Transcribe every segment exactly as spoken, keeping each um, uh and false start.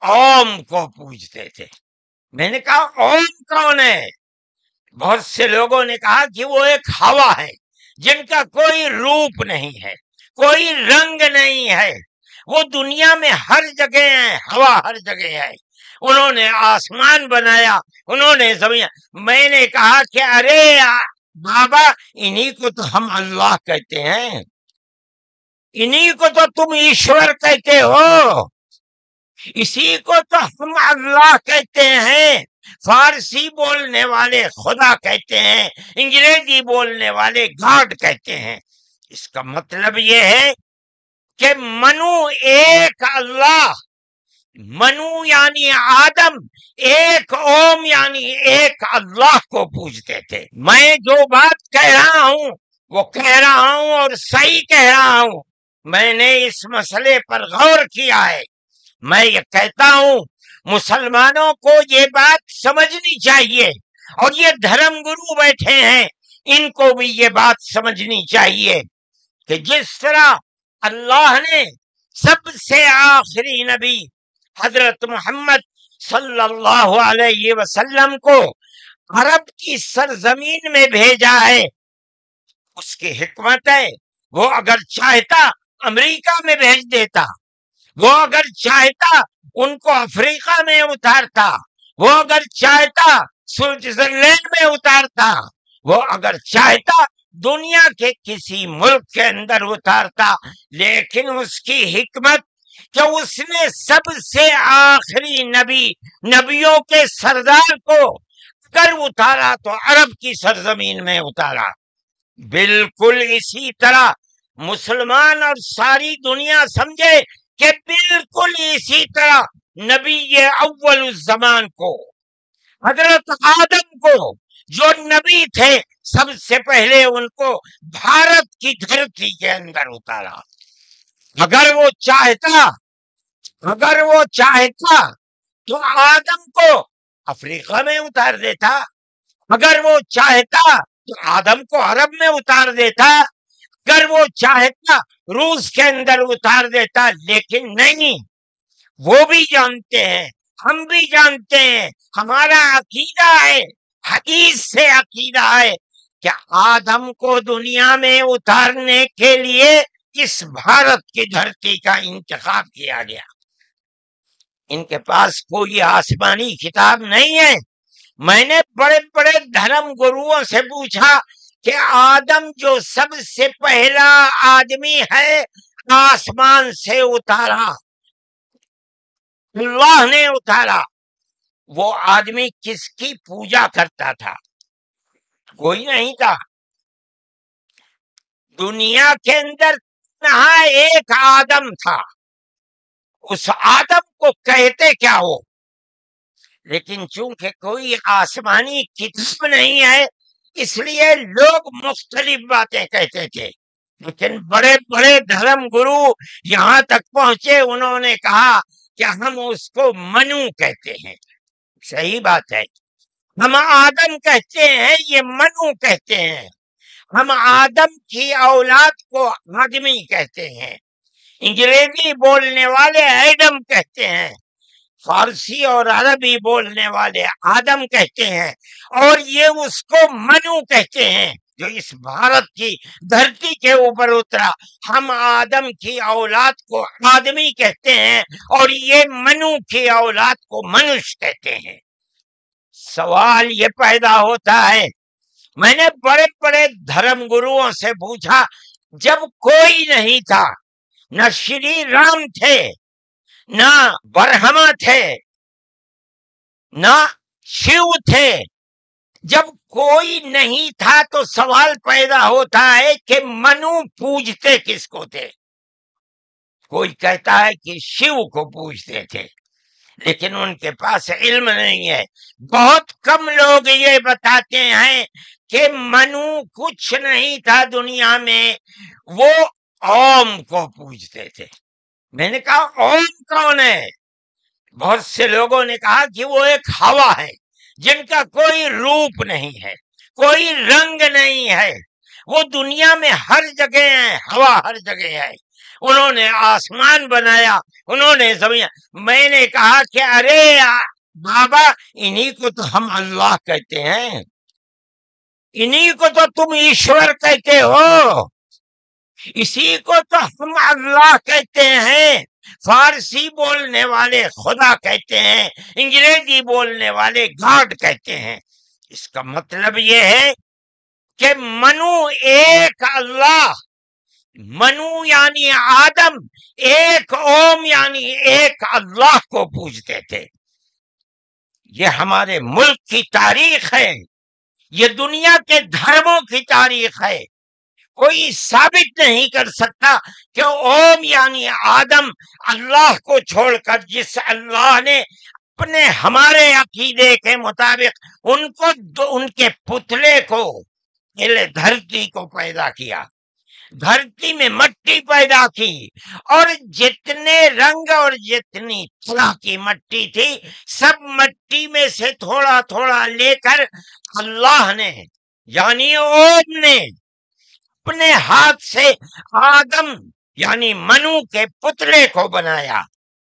اوم کو پوجتے تھے۔ میں نے کہا اوم کون ہے؟ بہت سے لوگوں نے کہا کہ وہ ایک ہوا ہے جن کا کوئی روپ نہیں ہے، کوئی رنگ نہیں ہے، وہ دنیا میں ہر جگہ ہے، ہوا ہر جگہ ہے، انہوں نے آسمان بنایا، انہوں نے زمین۔ میں نے کہا کہ ارے بابا انہی کو تو ہم اللہ کہتے ہیں، انہی کو تو تم ایشور کہتے ہو، اسی کو تو ہم اللہ کہتے ہیں۔ فارسی بولنے والے خدا کہتے ہیں، انگریزی بولنے والے گاڈ کہتے ہیں۔ اس کا مطلب یہ ہے کہ منو ایک اللہ، منو یعنی آدم، ایک اوم یعنی ایک اللہ کو پوجتے تھے۔ میں جو بات کہہ رہا ہوں وہ کہہ رہا ہوں اور صحیح کہہ رہا ہوں، میں نے اس مسئلے پر غور کیا ہے۔ میں یہ کہتا ہوں مسلمانوں کو یہ بات سمجھنی چاہیے، اور یہ دھرم گرو بیٹھے ہیں ان کو بھی یہ بات سمجھنی چاہیے کہ جس طرح اللہ نے سب سے آخری نبی حضرت محمد صلی اللہ علیہ وسلم کو عرب کی سرزمین میں بھیجا ہے، اس کی حکمت ہے۔ وہ اگر چاہتا امریکہ میں بھیج دیتا، وہ اگر چاہتا ان کو افریقہ میں اتارتا، وہ اگر چاہتا سوئٹزرلینڈ میں اتارتا، وہ اگر چاہتا دنیا کے کسی ملک کے اندر اتارتا، لیکن اس کی حکمت کہ اس نے سب سے آخری نبی، نبیوں کے سردار کو اگر اتارا تو عرب کی سرزمین میں اتارا۔ بالکل اسی طرح مسلمان اور ساری دنیا سمجھے کہ بالکل اسی طرح نبی اول الزمان کو، حضرت آدم کو جو نبی تھے، سب سے پہلے ان کو بھارت کی دھرتی کے اندر اتارا۔ اگر وہ چاہتا اگر وہ چاہتا تو آدم کو افریقہ میں اتار دیتا، اگر وہ چاہتا تو آدم کو عرب میں اتار دیتا، اگر وہ چاہتا روس کے اندر اتار دیتا، لیکن نہیں۔ وہ بھی جانتے ہیں، ہم بھی جانتے ہیں، ہمارا عقیدہ ہے، حدیث سے عقیدہ ہے کہ آدم کو دنیا میں اتارنے کے لیے اس بھارت کی دھرتی کا انتخاب کیا گیا۔ ان کے پاس کوئی آسمانی کتاب نہیں ہے۔ میں نے بڑے بڑے دھرم گروؤں سے پوچھا کہ آدم جو سب سے پہلا آدمی ہے آسمان سے اتارا، اللہ نے اتارا، وہ آدمی کس کی پوجا کرتا تھا؟ کوئی نہیں تھا دنیا کے اندر، یہاں ایک آدم تھا۔ اس آدم کو کہتے کیا ہو؟ لیکن چونکہ کوئی آسمانی کتاب نہیں ہے اس لیے لوگ مختلف باتیں کہتے تھے، لیکن بڑے بڑے دھرم گرو یہاں تک پہنچے، انہوں نے کہا کہ ہم اس کو منو کہتے ہیں۔ صحیح بات ہے، ہم آدم کہتے ہیں، یہ منو کہتے ہیں۔ ہم آدم کی اولاد کو آدمی کہتے ہیں، انگریزی بولنے والے ایڈم کہتے ہیں، فارسی اور عربی بولنے والے آدم کہتے ہیں، اور یہ اس کو منو کہتے ہیں جو اس بھارت کی دھرتی کے اوپر اترا۔ ہم آدم کی اولاد کو آدمی کہتے ہیں اور یہ منو کی اولاد کو منش کہتے ہیں۔ سوال یہ پیدا ہوتا ہے، میں نے بڑے بڑے دھرم گروؤں سے پوچھا، جب کوئی نہیں تھا، نہ شری رام تھے، نہ برہما تھے، نہ شیو تھے، جب کوئی نہیں تھا تو سوال پیدا ہوتا ہے کہ منو پوجتے کس کو تھے؟ کوئی کہتا ہے کہ شیو کو پوجتے تھے، لیکن ان کے پاس علم نہیں ہے۔ بہت کم لوگ یہ بتاتے ہیں کہ منو کچھ نہیں تھا دنیا میں، وہ اوم کو پوجتے تھے۔ میں نے کہا اوم کون ہے؟ بہت سے لوگوں نے کہا کہ وہ ایک ہوا ہے جن کا کوئی روپ نہیں ہے، کوئی رنگ نہیں ہے، وہ دنیا میں ہر جگہ ہے، ہوا ہر جگہ ہے۔ انہوں نے آسمان بنایا، انہوں نے زمین. میں نے کہا کہ ارے بابا انہی کو تو ہم اللہ کہتے ہیں، انہی کو تو تم ایشور کہتے ہو، اسی کو تو ہم اللہ کہتے ہیں. فارسی بولنے والے خدا کہتے ہیں، انگریزی بولنے والے گاڈ کہتے ہیں. اس کا مطلب یہ ہے کہ منو ایک اللہ، منو یعنی آدم، ایک اوم یعنی ایک اللہ کو پوجتے تھے. یہ ہمارے ملک کی تاریخ ہے، یہ دنیا کے دھرموں کی تاریخ ہے. کوئی ثابت نہیں کر سکتا کہ اوم یعنی آدم اللہ کو چھوڑ کر جس اللہ نے اپنے ہمارے عقیدے کے مطابق ان کو ان کے پتلے کو پہلے دھرتی کو پیدا کیا، دھرتی میں مٹی پیدا کی، اور جتنے رنگ اور جتنی طرح کی مٹی تھی سب مٹی میں سے تھوڑا تھوڑا لے کر اللہ نے یعنی اوم نے اپنے ہاتھ سے آدم یعنی منو کے پتلے کو بنایا.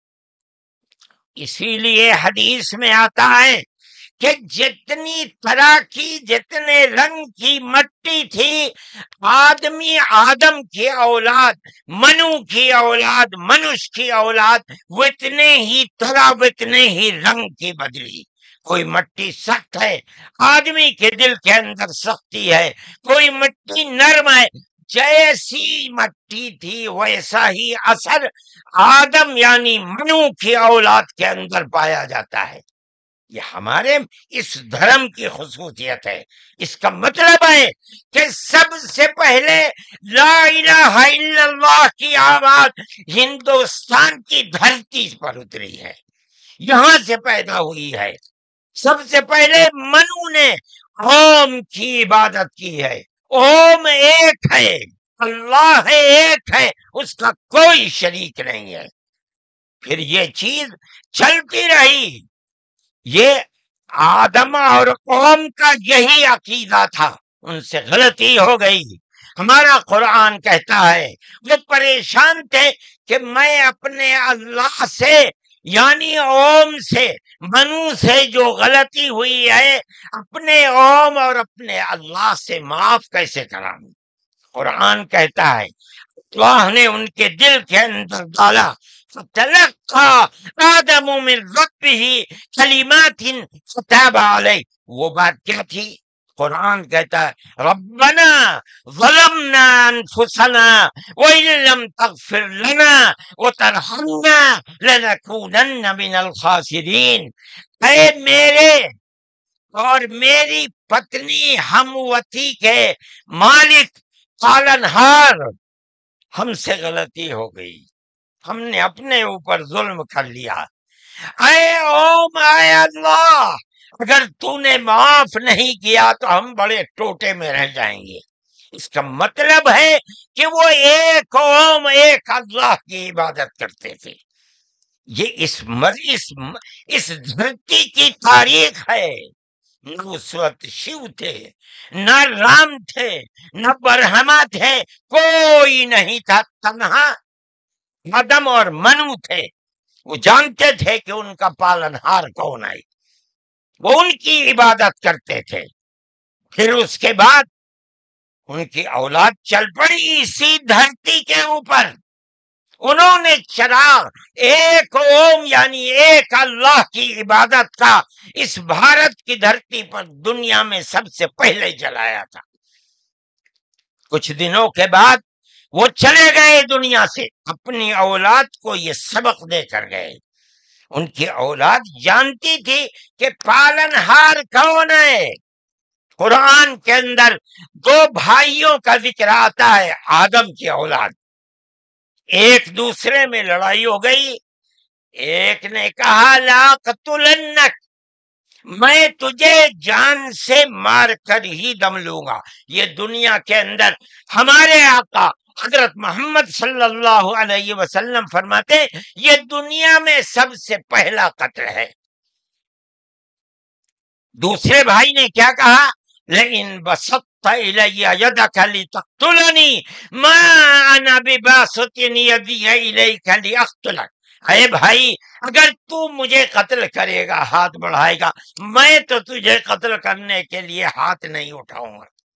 اسی لیے حدیث میں آتا ہے کہ جتنی طرح کی جتنے رنگ کی مٹی تھی، آدمی آدم کی اولاد، منو کی اولاد، منش کی اولاد اتنے ہی طرح اتنے ہی رنگ کی بدلی. کوئی مٹی سخت ہے، آدمی کے دل کے اندر سختی ہے. کوئی مٹی نرم ہے، جیسی مٹی تھی ویسا ہی اثر آدم یعنی منو کی اولاد کے اندر پایا جاتا ہے. یہ ہمارے اس دھرم کی خصوصیت ہے. اس کا مطلب ہے کہ سب سے پہلے لا الہ الا اللہ کی آواز ہندوستان کی دھرتی پر اتری ہے، یہاں سے پیدا ہوئی ہے. سب سے پہلے منو نے اوم کی عبادت کی ہے. اوم ایک ہے، اللہ ہے، ایک ہے، اس کا کوئی شریک نہیں ہے. پھر یہ چیز چلتی رہی. یہ آدم اور قوم کا یہی عقیدہ تھا، ان سے غلطی ہو گئی. ہمارا قرآن کہتا ہے وہ پریشان تھے کہ میں اپنے اللہ سے یعنی اوم سے منو سے جو غلطی ہوئی ہے اپنے اوم اور اپنے اللہ سے معاف کیسے کراؤں. قرآن کہتا ہے اللہ نے ان کے دل کے اندر ڈالا، فَتَلَقَّى آدَمُ مِن رَبِّهِ كَلِمَاتٍ فَتَابَ عَلَيْهِ. وہ بات کیا تھی؟ قرآن کہتا ہے ربنا ظلمنا انفسنا وَإِن لَّمْ تَغْفِرْ لَنَا وَتَرْحَمْنَا لَنَكُونَنَّ مِنَ الْخَاسِرِينَ. اے میرے اور میری پتنی ہموتی کے مالک پالنہار، ہم سے غلطی ہو گئی، ہم نے اپنے اوپر ظلم کر لیا. اے اوم، اے اللہ، اگر تو نے معاف نہیں کیا تو ہم بڑے ٹوٹے میں رہ جائیں گے. اس کا مطلب ہے کہ وہ ایک اوم ایک اللہ کی عبادت کرتے تھے. یہ اس اس اس دھرتی کی تاریخ ہے. نہ اس وقت شیو تھے، نہ رام تھے، نہ برہما تھے، کوئی نہیں تھا. تنہا آدم اور منو تھے. وہ جانتے تھے کہ ان کا پالنہار کون ہے، وہ ان کی عبادت کرتے تھے. پھر اس کے بعد ان کی اولاد چل پڑی اسی دھرتی کے اوپر. انہوں نے چراغ ایک اوم یعنی ایک اللہ کی عبادت کا اس بھارت کی دھرتی پر دنیا میں سب سے پہلے جلایا تھا. کچھ دنوں کے بعد وہ چلے گئے دنیا سے، اپنی اولاد کو یہ سبق دے کر گئے. ان کی اولاد جانتی تھی کہ پالنہار کون ہے. قرآن کے اندر دو بھائیوں کا ذکر آتا ہے، آدم کی اولاد. ایک دوسرے میں لڑائی ہو گئی. ایک نے کہا لا قتلنک، میں تجھے جان سے مار کر ہی دم لوں گا. یہ دنیا کے اندر ہمارے آقا حضرت محمد صلی اللہ علیہ وسلم فرماتے یہ دنیا میں سب سے پہلا قتل ہے. دوسرے بھائی نے کیا کہا؟ لئن بسطت الی یدک لتقتلنی ما انا بباسط یدی الیک لاقتلک، اے بھائی اگر تو مجھے قتل کرے گا، ہاتھ بڑھائے گا، میں تو تجھے قتل کرنے کے لیے ہاتھ نہیں اٹھاؤں گا۔